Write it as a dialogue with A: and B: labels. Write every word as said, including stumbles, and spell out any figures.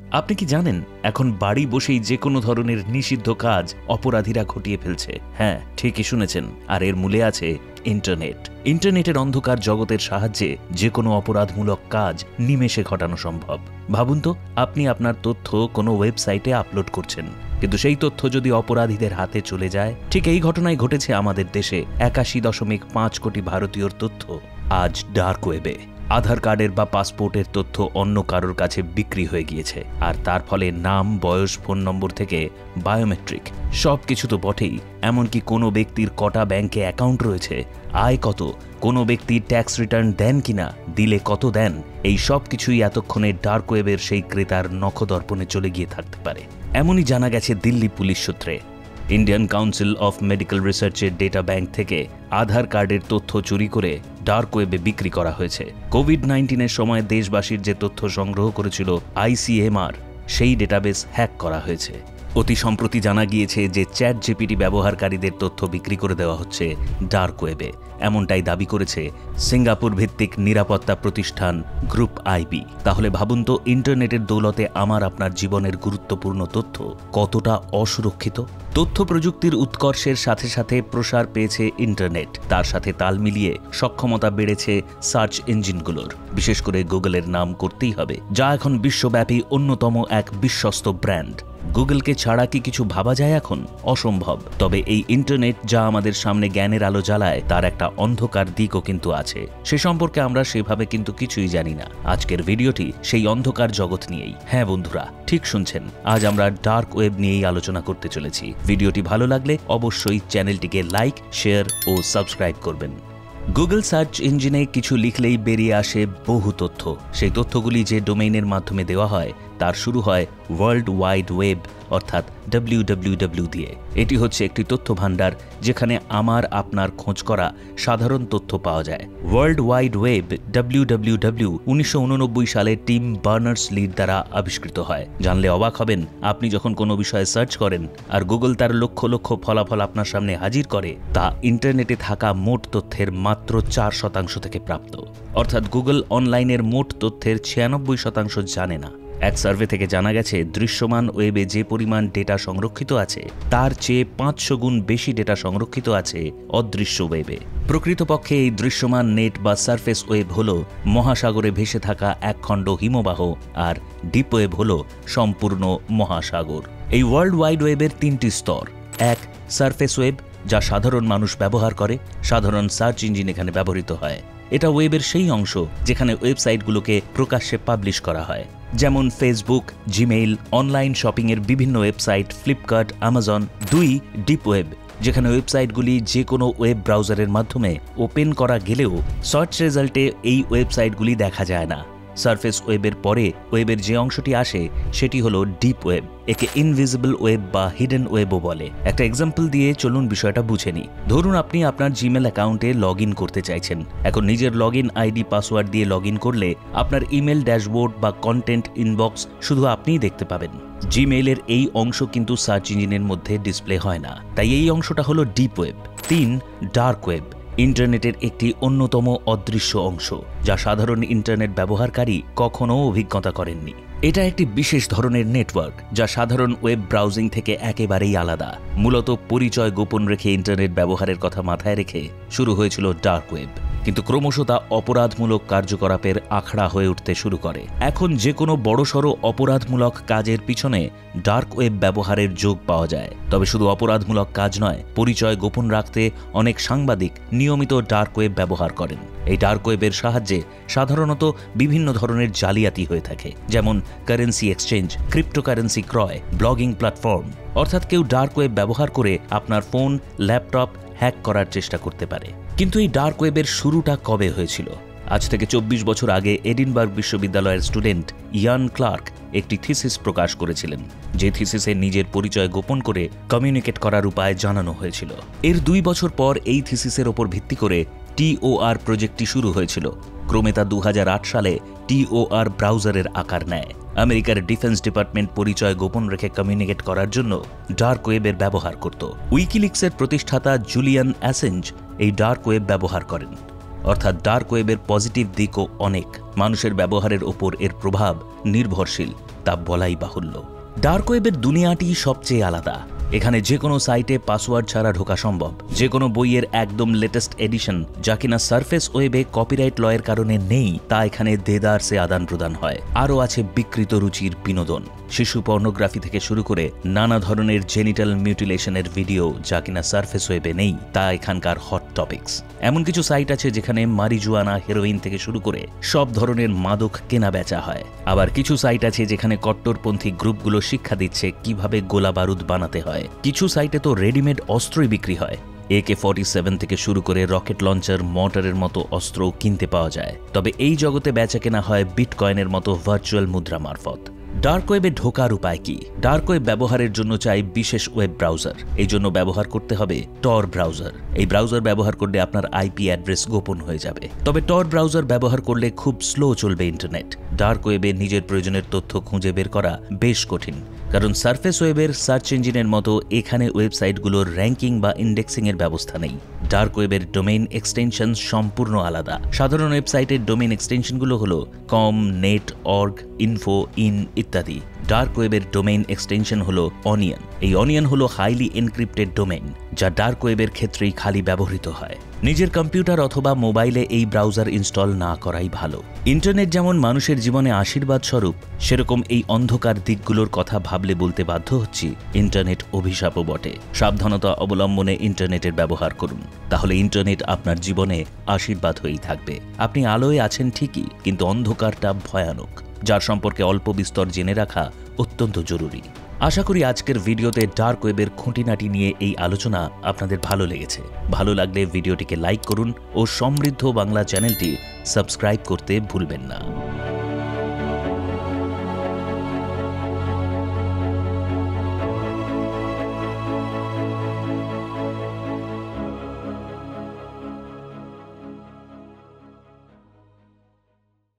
A: আপনি কি জানেন এখন বাড়ি বসেই যে কোনো ধরনের নিষিদ্ধ কাজ অপরাধীরা ঘটিয়ে ফেলছে? হ্যাঁ, ঠিকই শুনেছেন। আর এর মূলে আছে ইন্টারনেট। ইন্টারনেটের অন্ধকার জগতের সাহায্যে যে কোনো অপরাধমূলক কাজ নিমেষে ঘটানো সম্ভব। ভাবুন তো, আপনি আপনার তথ্য কোনো ওয়েবসাইটে আপলোড করছেন, কিন্তু সেই তথ্য যদি অপরাধীদের হাতে চলে যায়। ঠিক এই ঘটনাই ঘটেছে আমাদের দেশে। একাশি দশমিক পাঁচ কোটি ভারতীয়র তথ্য আজ ডার্ক ওয়েবে। আধার কার্ডের বা পাসপোর্টের তথ্য অন্য কারোর কাছে বিক্রি হয়ে গিয়েছে, আর তার ফলে নাম, বয়স, ফোন নম্বর থেকে বায়োমেট্রিক সব কিছু তো বটেই, এমনকি কোনো ব্যক্তির কটা ব্যাংকে অ্যাকাউন্ট রয়েছে, আয় কত, কোনো ব্যক্তি ট্যাক্স রিটার্ন দেন কিনা, দিলে কত দেন, এই সব কিছুই এতক্ষণে ডার্ক ওয়েবের সেই ক্রেতার নখদর্পণে চলে গিয়ে থাকতে পারে। এমনই জানা গেছে দিল্লি পুলিশ সূত্রে। ইন্ডিয়ান কাউন্সিল অফ মেডিকেল রিসার্চের ডেটা ব্যাংক থেকে আধার কার্ডের তথ্য চুরি করে ডার্ক ওয়েবে বিক্রি করা হয়েছে। কোভিড নাইন্টিনের সময় দেশবাসীর যে তথ্য সংগ্রহ করেছিল আইসিএমআর, সেই ডেটাবেস হ্যাক করা হয়েছে। অতি সম্প্রতি জানা গিয়েছে যে চ্যাট জিপিটি ব্যবহারকারীদের তথ্য বিক্রি করে দেওয়া হচ্ছে ডার্ক ওয়েবে। এমনটাই দাবি করেছে সিঙ্গাপুর ভিত্তিক নিরাপত্তা প্রতিষ্ঠান গ্রুপ আইবি। তাহলে ভাবুন তো, ইন্টারনেটের দৌলতে আমার আপনার জীবনের গুরুত্বপূর্ণ তথ্য কতটা অসুরক্ষিত। তথ্য প্রযুক্তির উৎকর্ষের সাথে সাথে প্রসার পেয়েছে ইন্টারনেট, তার সাথে তাল মিলিয়ে সক্ষমতা বেড়েছে সার্চ ইঞ্জিনগুলোর। বিশেষ করে গুগলের নাম করতেই হবে, যা এখন বিশ্বব্যাপী অন্যতম এক বিশ্বস্ত ব্র্যান্ড। গুগলকে ছাড়া কি কিছু ভাবা যায় এখন? অসম্ভব। তবে এই ইন্টারনেট যা আমাদের সামনে জ্ঞানের আলো জ্বালায়, তার একটা অন্ধকার দিকও কিন্তু আছে। সে সম্পর্কে আমরা সেভাবে কিন্তু কিছুই জানি না। আজকের ভিডিওটি সেই অন্ধকার জগৎ নিয়েই। হ্যাঁ বন্ধুরা, ঠিক শুনছেন, আজ আমরা ডার্ক ওয়েব নিয়েই আলোচনা করতে চলেছি। ভিডিওটি ভালো লাগলে অবশ্যই চ্যানেলটিকে লাইক, শেয়ার ও সাবস্ক্রাইব করবেন। গুগল সার্চ ইঞ্জিনে কিছু লিখলেই বেরিয়ে আসে বহু তথ্য। সেই তথ্যগুলি যে ডোমেইনের মাধ্যমে দেওয়া হয় তার শুরু হয় ওয়ার্ল্ড ওয়াইড ওয়েব অর্থাৎ ডব্লিউ ডব্লিউ ডব্লিউ দিয়ে। এটি হচ্ছে একটি তথ্য ভাণ্ডার যেখানে আমার আপনার খোঁজ করা সাধারণ তথ্য পাওয়া যায়। World wide web W W W উনিশশো উননব্বই সালে টিম বার্নার্স-লির দ্বারা আবিষ্কৃত হয়। জানলে অবাক হবেন, আপনি যখন কোনো বিষয়ে সার্চ করেন আর গুগল তার লক্ষ লক্ষ ফলাফল আপনার সামনে হাজির করে, তা ইন্টারনেটে থাকা মোট তথ্যের মাত্র চার শতাংশ থেকে প্রাপ্ত। অর্থাৎ গুগল অনলাইনের মোট তথ্যের ছিয়ানব্বই শতাংশ জানে না। এক সার্ভে থেকে জানা গেছে দৃশ্যমান ওয়েবে যে পরিমাণ ডেটা সংরক্ষিত আছে তার চেয়ে পাঁচশো গুণ বেশি ডেটা সংরক্ষিত আছে অদৃশ্য ওয়েবে। প্রকৃতপক্ষে এই দৃশ্যমান নেট বা সারফেস ওয়েব হল মহাসাগরে ভেসে থাকা একখণ্ড হিমবাহ, আর ডিপ ওয়েব হল সম্পূর্ণ মহাসাগর। এই ওয়ার্ল্ড ওয়াইড ওয়েবের তিনটি স্তর। এক, সারফেস ওয়েব, যা সাধারণ মানুষ ব্যবহার করে। সাধারণ সার্চ ইঞ্জিন এখানে ব্যবহৃত হয়। এটা ওয়েবের সেই অংশ যেখানে ওয়েবসাইটগুলোকে প্রকাশ্যে পাবলিশ করা হয়, যেমন ফেসবুক, জিমেইল, অনলাইন শপিংয়ের বিভিন্ন ওয়েবসাইট, ফ্লিপকার্ট, অ্যামাজন। দুই, ডিপ ওয়েব, যেখানে ওয়েবসাইটগুলি যে কোনো ওয়েব ব্রাউজারের মাধ্যমে ওপেন করা গেলেও সার্চ রেজাল্টে এই ওয়েবসাইটগুলি দেখা যায় না। সারফেস ওয়েবের পরে ওয়েবের যে অংশটি আসে সেটি হলো ডিপ ওয়েব। একে ইনভিজিবল ওয়েব বা হিডেন ওয়েবও বলে। একটা এক্সাম্পল দিয়ে চলুন বিষয়টা বুঝে নিই। ধরুন আপনি আপনার জিমেল অ্যাকাউন্টে লগ ইন করতে চাইছেন। এখন নিজের লগ ইন আইডি পাসওয়ার্ড দিয়ে লগ ইন করলে আপনার ইমেল ড্যাশবোর্ড বা কন্টেন্ট ইনবক্স শুধু আপনিই দেখতে পাবেন। জিমেইলের এই অংশ কিন্তু সার্চ ইঞ্জিনের মধ্যে ডিসপ্লে হয় না, তাই এই অংশটা হলো ডিপ ওয়েব। তিন, ডার্ক ওয়েব, ইন্টারনেটের একটি অন্যতম অদৃশ্য অংশ যা সাধারণ ইন্টারনেট ব্যবহারকারী কখনো অভিজ্ঞতা করেননি। এটা একটি বিশেষ ধরনের নেটওয়ার্ক যা সাধারণ ওয়েব ব্রাউজিং থেকে একেবারেই আলাদা। মূলত পরিচয় গোপন রেখে ইন্টারনেট ব্যবহারের কথা মাথায় রেখে শুরু হয়েছিল ডার্ক ওয়েব, কিন্তু ক্রমশ তা অপরাধমূলক কার্যকলাপের আখড়া হয়ে উঠতে শুরু করে। এখন যে কোনো বড়সড় অপরাধমূলক কাজের পিছনে ডার্ক ওয়েব ব্যবহারের যোগ পাওয়া যায়। তবে শুধু অপরাধমূলক কাজ নয়, পরিচয় গোপন রাখতে অনেক সাংবাদিক নিয়মিত ডার্ক ওয়েব ব্যবহার করেন। এই ডার্ক ওয়েবের সাহায্যে সাধারণত বিভিন্ন ধরনের জালিয়াতি হয়ে থাকে, যেমন কারেন্সি এক্সচেঞ্জ, ক্রিপ্টোকারেন্সি ক্রয়, ব্লগিং প্ল্যাটফর্ম। অর্থাৎ কেউ ডার্ক ওয়েব ব্যবহার করে আপনার ফোন, ল্যাপটপ হ্যাক করার চেষ্টা করতে পারে। কিন্তু এই ডার্ক ওয়েবের শুরুটা কবে হয়েছিল? আজ থেকে চব্বিশ বছর আগে এডিনবার্গ বিশ্ববিদ্যালয়ের স্টুডেন্ট ইয়ান ক্লার্ক একটি থিসিস প্রকাশ করেছিলেন, যে থিসিসে নিজের পরিচয় গোপন করে কমিউনিকেট করার উপায় জানানো হয়েছিল। এর দুই বছর পর এই থিসিসের ওপর ভিত্তি করে টিওআর প্রজেক্টটি শুরু হয়েছিল। ক্রমে তা দু হাজার আট সালে টিওআর ব্রাউজারের আকার নেয়। আমেরিকার ডিফেন্স ডিপার্টমেন্ট পরিচয় গোপন রেখে কমিউনিকেট করার জন্য ডার্ক ওয়েবের ব্যবহার করত। উইকিলিক্সের প্রতিষ্ঠাতা জুলিয়ান অ্যাসেঞ্জ এই ডার্ক ওয়েব ব্যবহার করেন। অর্থাৎ ডার্ক ওয়েবের পজিটিভ দিকও অনেক। মানুষের ব্যবহারের ওপর এর প্রভাব নির্ভরশীল। তা বলাই বাহুল্য। ডার্ক ওয়েবের দুনিয়াটি সবচেয়ে আলাদা। এখানে যে কোনো সাইটে পাসওয়ার্ড ছাড়া ঢোকা সম্ভব। যে কোনো বইয়ের একদম লেটেস্ট এডিশন যা কিনা সারফেস ওয়েবে কপিরাইট লয়ের কারণে নেই, তা এখানে দেদারসে আদান প্রদান হয়। আরও আছে বিকৃত রুচির বিনোদন, শিশু পর্নোগ্রাফি থেকে শুরু করে নানা ধরনের জেনিটাল মিউটিলেশনের ভিডিও যা কিনা সারফেস ওয়েবে নেই, তা এখানকার হট টপিকস। এমন কিছু সাইট আছে যেখানে মারিজুয়ানা, হেরোইন থেকে শুরু করে সব ধরনের মাদক কেনা বেচা হয়। আবার কিছু সাইট আছে যেখানে কট্টরপন্থী গ্রুপগুলো শিক্ষা দিচ্ছে কিভাবে গোলা বারুদ বানাতে হয়। কিছু সাইটে তো রেডিমেড অস্ত্রই বিক্রি হয়। এ কে ফর্টি সেভেন থেকে শুরু করে রকেট লঞ্চার, মর্টারের মতো অস্ত্র কিনতে পাওয়া যায়। তবে এই জগতে বেচা কেনা হয় বিটকয়েনের মতো ভার্চুয়াল মুদ্রা মারফত। ডার্ক ওয়েবে ঢোকার উপায় কি? ডার্ক ওয়েব ব্যবহারের জন্য চাই বিশেষ ওয়েব ব্রাউজার। এই জন্য ব্যবহার করতে হবে টর ব্রাউজার। এই ব্রাউজার ব্যবহার করলে আপনার আইপি অ্যাড্রেস গোপন হয়ে যাবে। তবে টর ব্রাউজার ব্যবহার করলে খুব স্লো চলবে ইন্টারনেট। ডার্ক ওয়েবে নিজের প্রয়োজনের তথ্য খুঁজে বের করা বেশ কঠিন, কারণ সারফেস ওয়েবের সার্চ ইঞ্জিনের মতো এখানে ওয়েবসাইটগুলোর র্যাঙ্কিং বা ইন্ডেক্সিং এর ব্যবস্থা নেই। ডার্ক ওয়েবের ডোমেইন এক্সটেনশন সম্পূর্ণ আলাদা। সাধারণ ওয়েবসাইটের ডোমেইন এক্সটেনশনগুলো হলো com, net, org, info, in ইত্যাদি। ডার্ক ওয়েবের ডোমেইন এক্সটেনশন হলো অনিয়ন। এই অনিয়ন হলো হাইলি এনক্রিপ্টেড ডোমেইন, যা ডার্ক ওয়েবের ক্ষেত্রেই খালি ব্যবহৃত হয়। নিজের কম্পিউটার অথবা মোবাইলে এই ব্রাউজার ইনস্টল না করাই ভালো। ইন্টারনেট যেমন মানুষের জীবনে আশীর্বাদ স্বরূপ, সেরকম এই অন্ধকার দিকগুলোর কথা ভাবলে বলতে বাধ্য হচ্ছি ইন্টারনেট অভিশাপও বটে। সাবধানতা অবলম্বনে ইন্টারনেটের ব্যবহার করুন, তাহলে ইন্টারনেট আপনার জীবনে আশীর্বাদ হয়েই থাকবে। আপনি আলোয় আছেন ঠিকই, কিন্তু অন্ধকারটা ভয়ানক, যার সম্পর্কে অল্প বিস্তর জেনে রাখা অত্যন্ত জরুরি। আশা করি আজকের ভিডিওতে ডার্ক ওয়েবের খুঁটিনাটি নিয়ে এই আলোচনা আপনাদের ভালো লেগেছে। ভালো লাগলে ভিডিওটিকে লাইক করুন ও সমৃদ্ধ বাংলা চ্যানেলটি সাবস্ক্রাইব করতে ভুলবেন না।